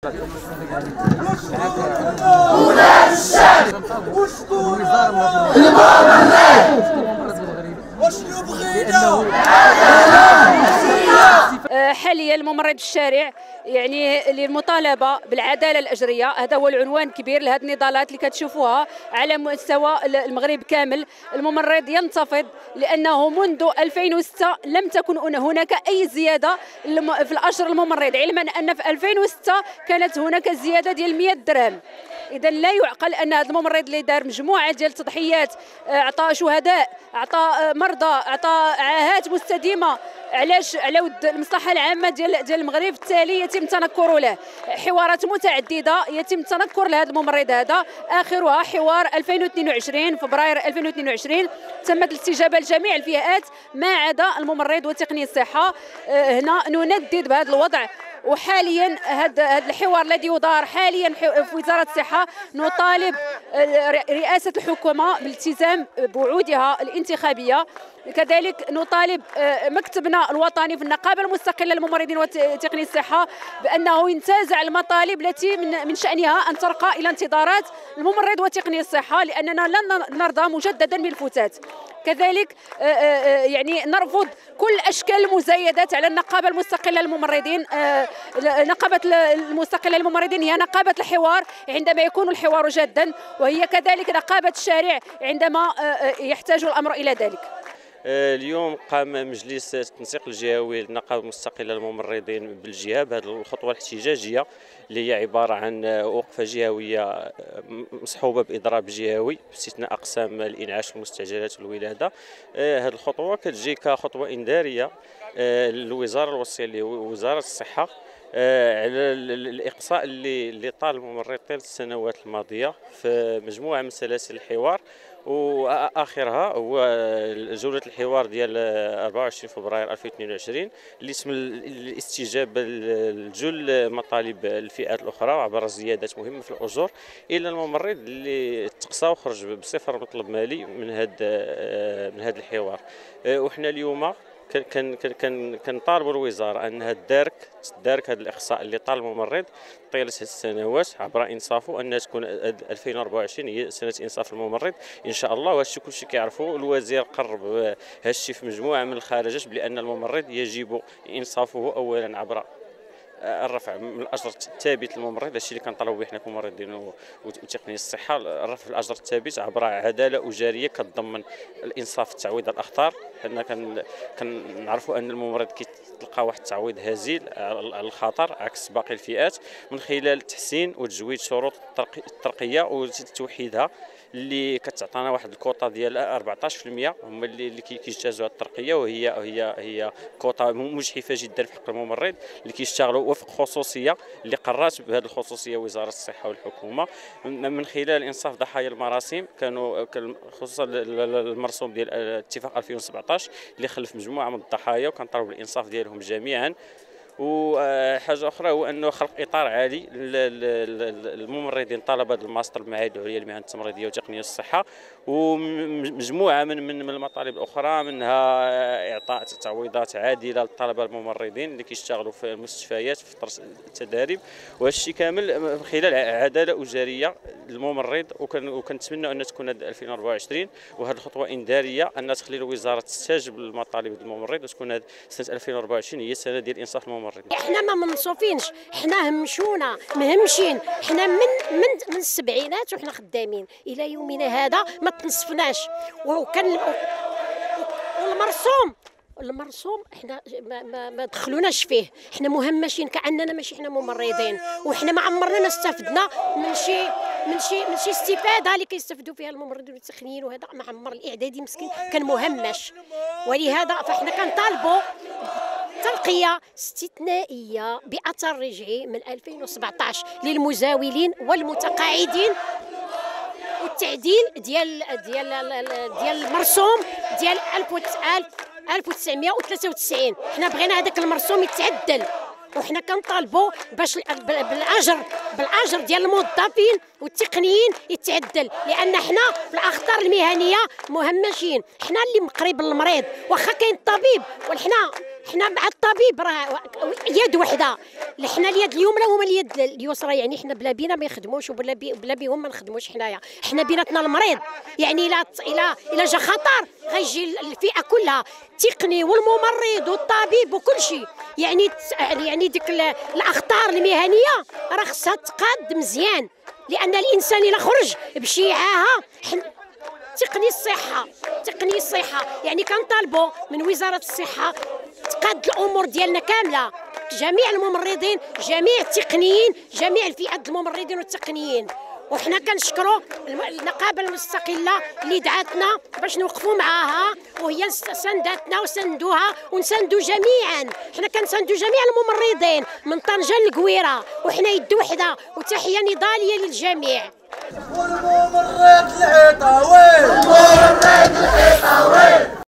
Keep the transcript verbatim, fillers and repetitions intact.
حاليا الممرض في الشارع يعني للمطالبه بالعداله الاجريه، هذا هو العنوان الكبير لهذه النضالات اللي كتشوفوها على مستوى المغرب كامل. الممرض ينتفض لانه منذ ألفين وستة لم تكن هناك اي زياده في الاجر الممرض، علما ان في ألفين وستة كانت هناك زياده ديال مئة درهم. اذا لا يعقل ان هذا الممرض اللي دار مجموعه ديال التضحيات، اعطى شهداء، اعطى مرضى، اعطى عاهات مستديمه علاش على ود المصلحه العامه ديال ديال المغرب، بالتالي يتم التنكر له. حوارات متعدده يتم التنكر لهذا الممرض هذا، اخرها حوار ألفين واثنين وعشرين فبراير ألفين واثنين وعشرين تمت الاستجابه لجميع الفئات ما عدا الممرض وتقني الصحه. هنا نندد بهذا الوضع، وحاليا هذا هذا الحوار الذي يدار حاليا في وزاره الصحه نطالب رئاسه الحكومه بالالتزام بوعودها الانتخابيه. كذلك نطالب مكتبنا الوطني في النقابه المستقله للممرضين وتقني الصحه بانه ينتزع المطالب التي من من شانها ان ترقى الى انتظارات الممرض وتقني الصحه، لاننا لن نرضى مجددا بالفتات. كذلك يعني نرفض كل اشكال المزايدات على النقابه المستقله للممرضين. نقابه المستقله للممرضين هي نقابه الحوار عندما يكون الحوار جادا، وهي كذلك نقابه الشارع عندما يحتاج الامر الى ذلك. اليوم قام مجلس التنسيق الجهوي للنقابه المستقله للممرضين بالجهه بهذه الخطوه الاحتجاجيه اللي هي عباره عن وقفه جهويه مصحوبه باضراب جهوي باستثناء اقسام الانعاش والمستعجلات والولاده. هذه الخطوه كتجي كخطوه انذاريه للوزاره الوصيه لوزاره الصحه على الاقصاء اللي اللي طال الممرض طيله السنوات الماضيه في مجموعه من سلاسل الحوار، واخرها هو جوله الحوار ديال أربعة وعشرين فبراير ألفين واثنين وعشرين اللي اسم الاستجابه لجل مطالب الفئات الاخرى عبر زيادات مهمه في الاجور، الا الممرض اللي تقصى وخرج بصفر مطلب مالي من هذا من هذا الحوار. وحنا اليوم كان كان كنطالبوا الوزاره انها تدارك تدارك هذا الاقصاء اللي طال الممرض طيله السنوات عبر انصافه، انها تكون ألفين وأربعة وعشرين هي سنه انصاف الممرض ان شاء الله. وهذا الشيء كلشي كيعرفوا، الوزير قرب هذا الشيء في مجموعه من الخارجات بان الممرض يجب انصافه اولا عبر الرفع من الاجر الثابت للممرض، الشيء اللي كنطالبوا به حنا كممرضين وتقنيين الصحه، الرفع الاجر الثابت عبر عداله اجاريه كتضمن الانصاف في تعويض الاخطار. حنا كنعرفوا ان الممرض كيتلقى واحد التعويض هزيل على الخطر عكس باقي الفئات من خلال تحسين وتجويد شروط الترقيه وتوحيدها اللي كتعطينا واحد الكوطه ديال أربعطاش بالمئة هما اللي اللي كيجتازوا الترقيه، وهي هي هي كوطه مجحفه جدا في حق الممرض اللي كيشتغلوا وفق خصوصيه اللي قررت بهذه الخصوصيه وزاره الصحه والحكومه من خلال انصاف ضحايا المراسم. كانوا خصوصا المرسوم ديال اتفاق ألفين وسبعطاش اللي خلف مجموعه من الضحايا، وكنطالبوا بالانصاف ديالهم جميعا. وحاجه اخرى هو انه خلق اطار عالي للممرضين طلبه الماستر بالمعاهد العليا للمهن التمريضيه وتقنيه الصحه، ومجموعه من من المطالب الاخرى منها اعطاء تعويضات عادله للطلبه الممرضين اللي كيشتغلوا في المستشفيات في فتره التدريب، وهذا الشيء كامل من خلال عداله اجاريه للممرض. وكنتمنى ان تكون ألفين وأربعة وعشرين وهذه الخطوه انذاريه ان تخلي الوزاره تستجب للمطالب الممرض وتكون سنه ألفين وأربعة وعشرين هي السنه ديال انصاف الممرض. احنا ما منصوفينش، احنا همشونا مهمشين، احنا من من من السبعينات وحنا خدامين الى يومنا هذا ما تنصفناش. وكان والمرسوم المرسوم احنا ما, ما, ما دخلوناش فيه، احنا مهمشين كاننا ماشي احنا ممرضين، وحنا ما عمرنا استفدنا من شي من شي من شي استفاده اللي كيستافدوا فيها الممرضين والتقنيين، وهذا ما عمر الاعدادي مسكين كان مهمش. ولهذا فاحنا كنطالبوا ترقية استثنائية بأثر رجعي من ألفين وسبعطاش للمزاولين والمتقاعدين، والتعديل ديال ديال ديال المرسوم ديال ألف وتسعمائة وثلاثة وتسعين. حنا بغينا هذاك المرسوم يتعدل، وحنا كنطالبوا باش بالاجر بالاجر ديال الموظفين والتقنيين يتعدل، لان حنا في الاخطار المهنيه مهمشين، حنا اللي قريب للمريض. واخا كاين الطبيب وحنا حنا مع الطبيب راه يد وحده، حنا اليد اليمنى وهما اليد اليسرى، يعني حنا بلا بينا ما يخدموش وبلا بي بلا بيهم ما نخدموش حنايا، حنا بيناتنا المريض، يعني الا الا الا جا خطر غيجي الفئه كلها، التقني والممرض والطبيب وكل شيء، يعني يعني ديك الاخطار المهنيه راه خصها تقاد مزيان، لان الانسان الا خرج بشي عاهه تقني الصحه تقني الصحه يعني كنطالبوا من وزاره الصحه تقاد الامور ديالنا كامله، جميع الممرضين، جميع التقنيين، جميع الفئات الممرضين والتقنيين. وحنا كنشكروا النقابه المستقله اللي دعاتنا باش نوقفوا معاها، وهي سانداتنا وسندوها ونساندوا جميعا، حنا كنساندوا جميع الممرضين من طنجه للقويره، وحنا يد وحده، وتحيه نضاليه للجميع. والممرض الحيطاوي، الممرض الحيطاوي.